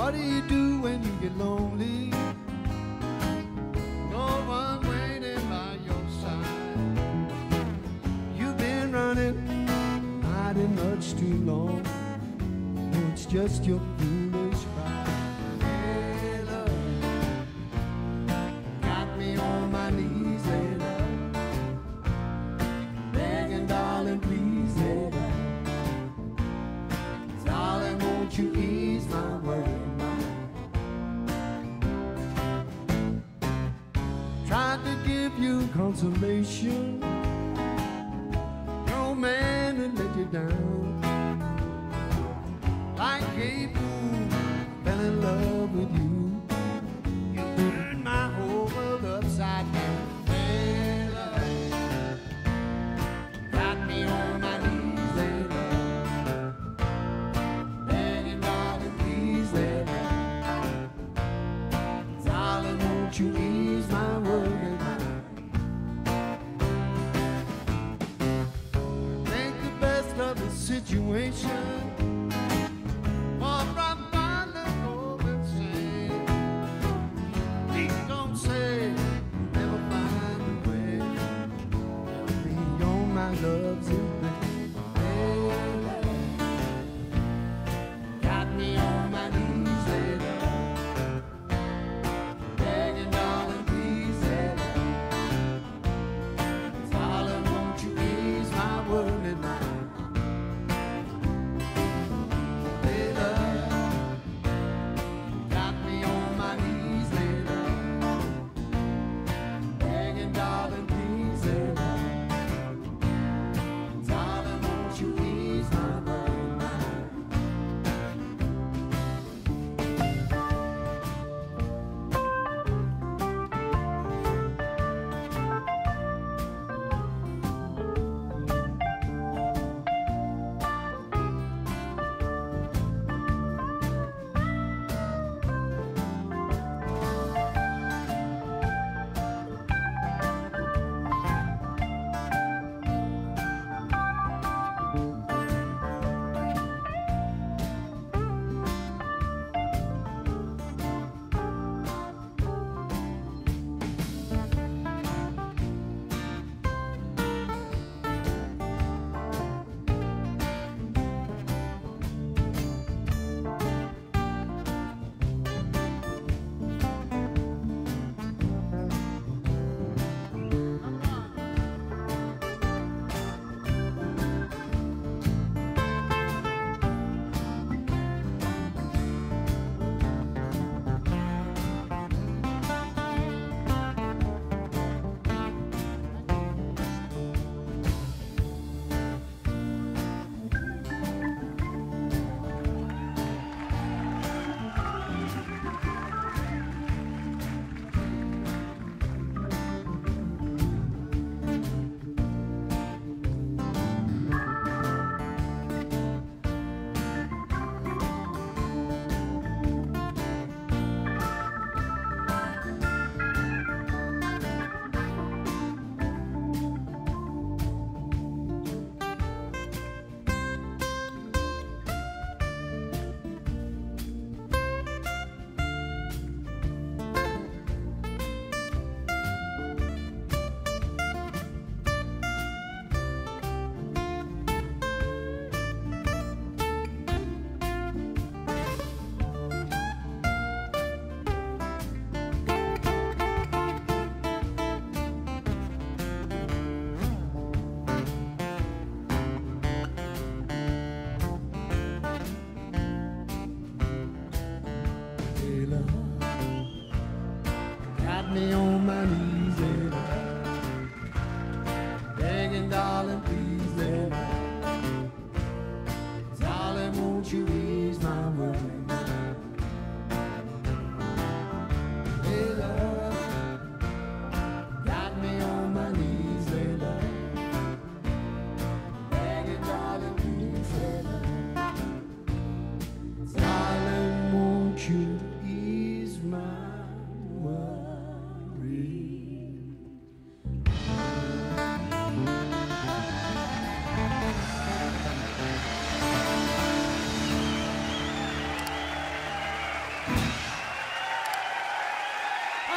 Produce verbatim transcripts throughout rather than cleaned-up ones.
What do you do when you get lonely? No one waiting by your side. You've been running, hiding much too long. No, it's just your foolish pride. Layla, got me on my knees, Layla, begging, darling, please, Layla. Darling, won't you ease my worried mind? Tried to give you consolation, no man to let you down. Like a fool, fell in love with you. You turned my whole world upside down. Layla, got me on my knees, Layla, begging, darling, please, Layla. Darling, won't you ease my worried mind? Make the best of the situation. Love's in vain. Layla, got me on my knees, Layla, begging, darling, please, Layla. Darling, won't you ease my worried mind? Layla, got me on my knees, Layla, begging, darling, please, Layla.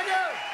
Thank you.